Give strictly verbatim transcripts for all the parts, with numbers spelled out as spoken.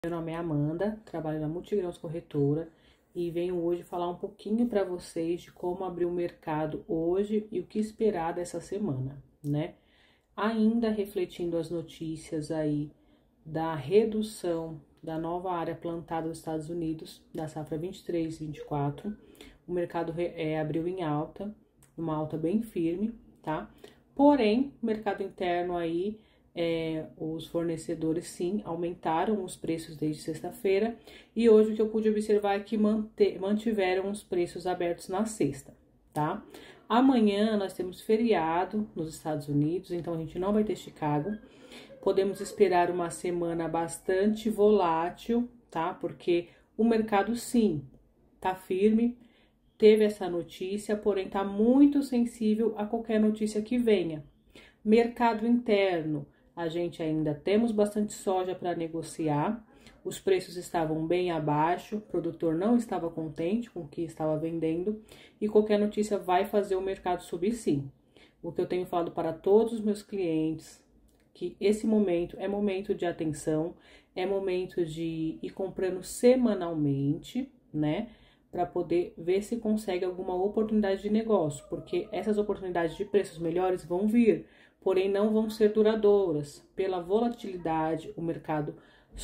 Meu nome é Amanda, trabalho na Multigrãos Corretora e venho hoje falar um pouquinho para vocês de como abrir o mercado hoje e o que esperar dessa semana, né? Ainda refletindo as notícias aí da redução da nova área plantada nos Estados Unidos, da safra vinte e três, vinte e quatro, o mercado é, abriu em alta, uma alta bem firme, tá? Porém, o mercado interno aí, É, os fornecedores sim aumentaram os preços desde sexta-feira e hoje o que eu pude observar é que manter, mantiveram os preços abertos na sexta, tá? Amanhã nós temos feriado nos Estados Unidos, então a gente não vai ter Chicago. Podemos esperar uma semana bastante volátil, tá? Porque o mercado sim tá firme, teve essa notícia, porém tá muito sensível a qualquer notícia que venha. Mercado interno, a gente ainda temos bastante soja para negociar, os preços estavam bem abaixo, o produtor não estava contente com o que estava vendendo e qualquer notícia vai fazer o mercado subir sim. O que eu tenho falado para todos os meus clientes, que esse momento é momento de atenção, é momento de ir comprando semanalmente, né? Para poder ver se consegue alguma oportunidade de negócio, porque essas oportunidades de preços melhores vão vir, porém não vão ser duradouras. Pela volatilidade, o mercado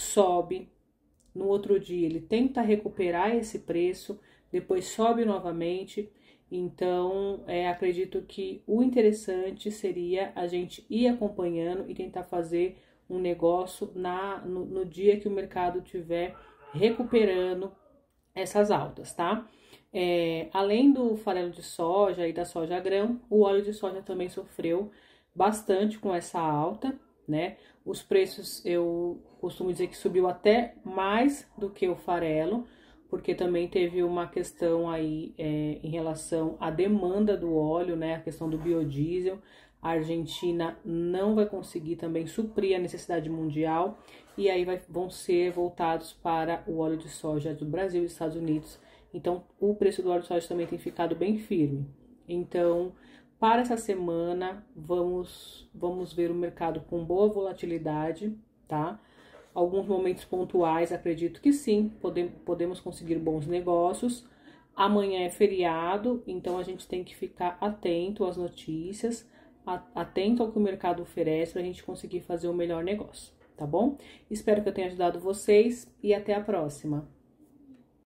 sobe, no outro dia ele tenta recuperar esse preço, depois sobe novamente. Então, é, acredito que o interessante seria a gente ir acompanhando e tentar fazer um negócio na, no, no dia que o mercado estiver recuperando essas altas, tá? É, além do farelo de soja e da soja grão, o óleo de soja também sofreu bastante com essa alta, né? Os preços, eu costumo dizer que subiu até mais do que o farelo, porque também teve uma questão aí é, em relação à demanda do óleo, né? A questão do biodiesel. A Argentina não vai conseguir também suprir a necessidade mundial e aí vai, vão ser voltados para o óleo de soja do Brasil e dos Estados Unidos. Então, o preço do óleo de soja também tem ficado bem firme. Então, para essa semana, vamos, vamos ver o mercado com boa volatilidade, tá? Alguns momentos pontuais, acredito que sim, pode, podemos conseguir bons negócios. Amanhã é feriado, então a gente tem que ficar atento às notícias, atento ao que o mercado oferece para a gente conseguir fazer o melhor negócio, tá bom? Espero que eu tenha ajudado vocês e até a próxima.